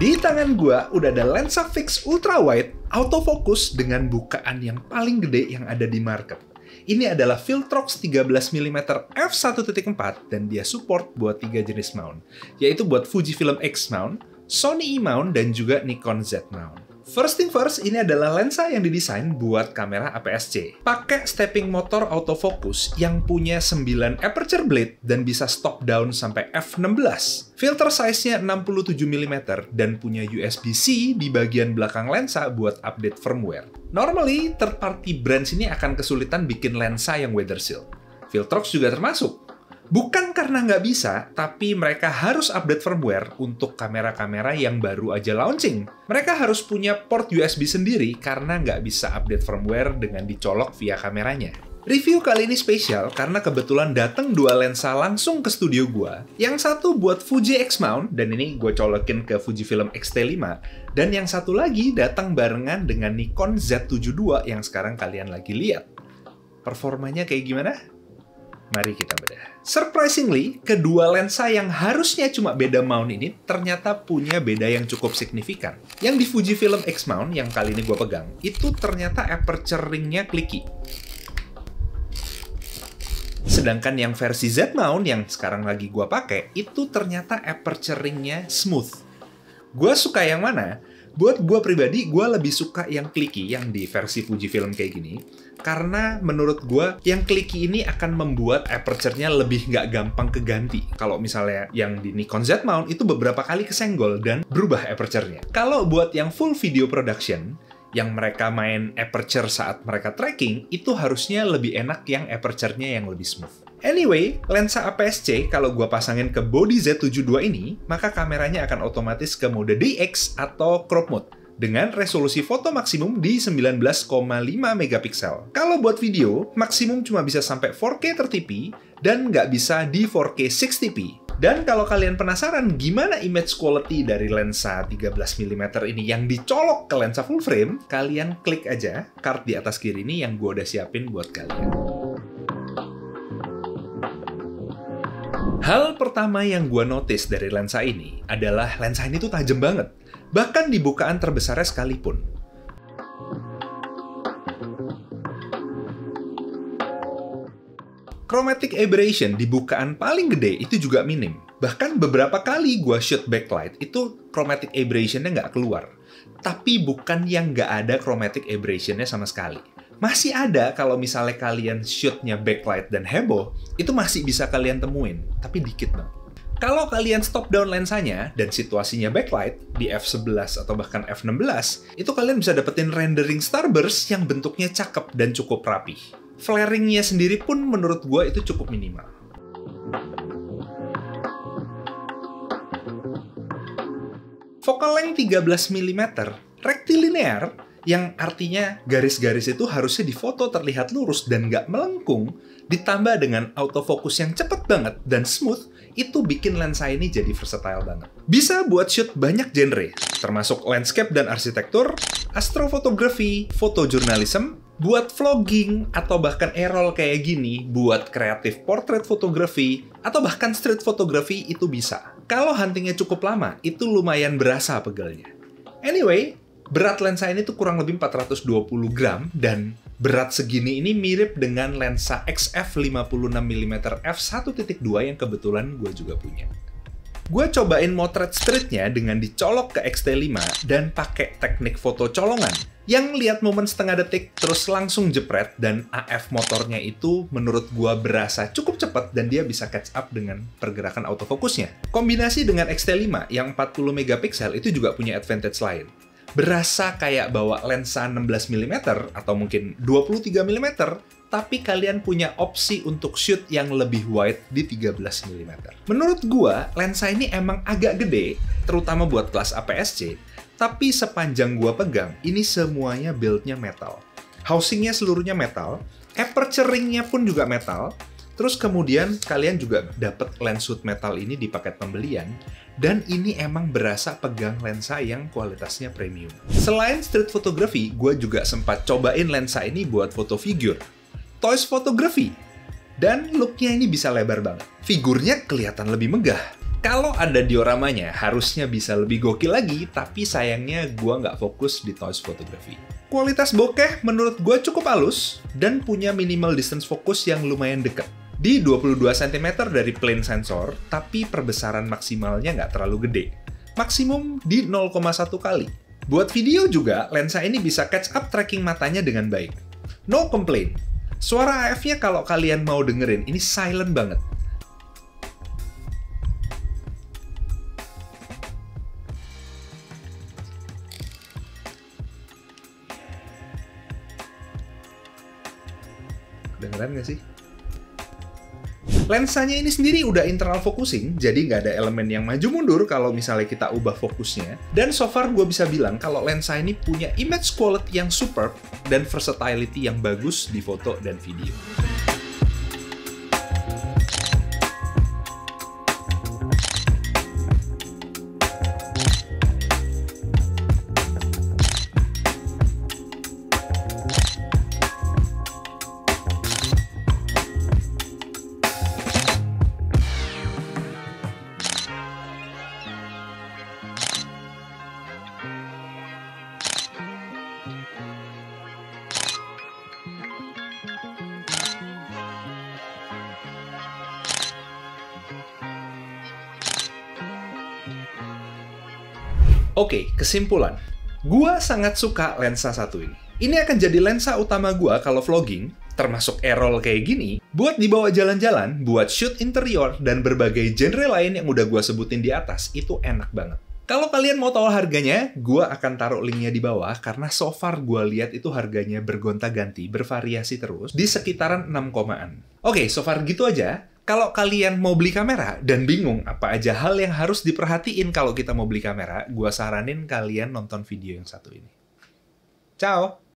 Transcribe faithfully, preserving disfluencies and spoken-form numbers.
Di tangan gua udah ada lensa fix ultra wide autofocus dengan bukaan yang paling gede yang ada di market. Ini adalah Viltrox tiga belas milimeter f satu titik empat dan dia support buat tiga jenis mount, yaitu buat Fujifilm X mount, Sony E mount, dan juga Nikon Z mount. First thing first, ini adalah lensa yang didesain buat kamera A P S C. Pakai stepping motor autofocus yang punya sembilan aperture blade dan bisa stop down sampai f enam belas. Filter size-nya enam puluh tujuh milimeter dan punya U S B C di bagian belakang lensa buat update firmware. Normally, third party brands ini akan kesulitan bikin lensa yang weather seal. Viltrox juga termasuk. Bukan karena nggak bisa, tapi mereka harus update firmware untuk kamera-kamera yang baru aja launching. Mereka harus punya port U S B sendiri karena nggak bisa update firmware dengan dicolok via kameranya. Review kali ini spesial karena kebetulan datang dua lensa langsung ke studio gua. Yang satu buat Fuji X mount, dan ini gue colokin ke Fujifilm X T lima. Dan yang satu lagi datang barengan dengan Nikon Z tujuh puluh dua yang sekarang kalian lagi lihat. Performanya kayak gimana? Mari kita bedah. Surprisingly, kedua lensa yang harusnya cuma beda mount ini ternyata punya beda yang cukup signifikan. Yang di Fujifilm X mount yang kali ini gue pegang, itu ternyata aperture ring-nya clicky. Sedangkan yang versi Z mount yang sekarang lagi gue pakai, itu ternyata aperture ring-nya smooth. Gue suka yang mana? Buat gue pribadi, gue lebih suka yang clicky, yang di versi Fujifilm kayak gini. Karena menurut gue, yang clicky ini akan membuat aperture-nya lebih nggak gampang keganti. Kalau misalnya yang di Nikon Z mount, itu beberapa kali kesenggol dan berubah aperture-nya. Kalau buat yang full video production, yang mereka main aperture saat mereka tracking, itu harusnya lebih enak yang aperture-nya yang lebih smooth. Anyway, lensa A P S C kalau gua pasangin ke body Z tujuh puluh dua ini, maka kameranya akan otomatis ke mode D X atau crop mode dengan resolusi foto maksimum di sembilan belas koma lima megapiksel. Kalau buat video, maksimum cuma bisa sampai empat K tiga puluh p dan nggak bisa di empat K enam puluh p. Dan kalau kalian penasaran gimana image quality dari lensa tiga belas milimeter ini yang dicolok ke lensa full frame, kalian klik aja card di atas kiri ini yang gue udah siapin buat kalian. Hal pertama yang gue notice dari lensa ini adalah lensa ini tuh tajam banget, bahkan di bukaan terbesarnya sekalipun. Chromatic aberration di bukaan paling gede itu juga minim. Bahkan beberapa kali gue shoot backlight, itu chromatic aberration-nya nggak keluar. Tapi bukan yang nggak ada chromatic aberration-nya sama sekali. Masih ada kalau misalnya kalian shoot-nya backlight dan heboh, itu masih bisa kalian temuin, tapi dikit banget. Kalau kalian stop down lensanya dan situasinya backlight di f sebelas atau bahkan f enam belas, itu kalian bisa dapetin rendering starburst yang bentuknya cakep dan cukup rapih. Flaring-nya sendiri pun menurut gue itu cukup minimal. Focal length tiga belas milimeter, rectilinear, yang artinya garis-garis itu harusnya difoto terlihat lurus dan nggak melengkung, ditambah dengan autofocus yang cepet banget dan smooth, itu bikin lensa ini jadi versatile banget. Bisa buat shoot banyak genre, termasuk landscape dan arsitektur, astrofotografi, fotojurnalism, buat vlogging, atau bahkan A-roll kayak gini, buat kreatif portrait fotografi, atau bahkan street fotografi itu bisa. Kalau huntingnya cukup lama, itu lumayan berasa pegelnya. Anyway, berat lensa ini tuh kurang lebih empat ratus dua puluh gram, dan berat segini ini mirip dengan lensa X F lima puluh enam milimeter f satu titik dua yang kebetulan gue juga punya. Gue cobain motret streetnya dengan dicolok ke X T lima dan pakai teknik foto colongan. Yang lihat momen setengah detik, terus langsung jepret, dan A F motornya itu menurut gue berasa cukup cepat dan dia bisa catch up dengan pergerakan autofokusnya. Kombinasi dengan X T lima yang empat puluh megapiksel itu juga punya advantage lain. Berasa kayak bawa lensa enam belas milimeter atau mungkin dua puluh tiga milimeter, tapi kalian punya opsi untuk shoot yang lebih wide di tiga belas milimeter. Menurut gua, lensa ini emang agak gede, terutama buat kelas A P S C, tapi sepanjang gua pegang, ini semuanya build-nya metal. Housing-nya seluruhnya metal, aperture ring-nya pun juga metal, terus kemudian kalian juga dapat lens hood metal ini di paket pembelian, dan ini emang berasa pegang lensa yang kualitasnya premium. Selain street photography, gue juga sempat cobain lensa ini buat foto figure, toys photography, dan look-nya ini bisa lebar banget. Figurnya kelihatan lebih megah, Kalau ada dioramanya, harusnya bisa lebih gokil lagi, tapi sayangnya gua nggak fokus di Toys Photography. Kualitas bokeh menurut gua cukup halus, dan punya minimal distance focus yang lumayan dekat. Di dua puluh dua sentimeter dari plane sensor, tapi perbesaran maksimalnya nggak terlalu gede. Maksimum di nol koma satu kali. Buat video juga, lensa ini bisa catch up tracking matanya dengan baik. No complaint. Suara A F-nya kalau kalian mau dengerin, ini silent banget. Dengeran nggak sih? Lensanya ini sendiri udah internal focusing, jadi nggak ada elemen yang maju mundur kalau misalnya kita ubah fokusnya. Dan so far gue bisa bilang kalau lensa ini punya image quality yang superb dan versatility yang bagus di foto dan video. Oke, kesimpulan. Gua sangat suka lensa satu ini. Ini akan jadi lensa utama gua kalau vlogging, termasuk A-roll kayak gini, buat dibawa jalan-jalan, buat shoot interior, dan berbagai genre lain yang udah gua sebutin di atas, itu enak banget. Kalau kalian mau tahu harganya, gua akan taruh linknya di bawah, karena so far gua lihat itu harganya bergonta-ganti, bervariasi terus, di sekitaran enam komaan. Oke, so far gitu aja. Kalau kalian mau beli kamera dan bingung apa aja hal yang harus diperhatiin kalau kita mau beli kamera, gua saranin kalian nonton video yang satu ini. Ciao!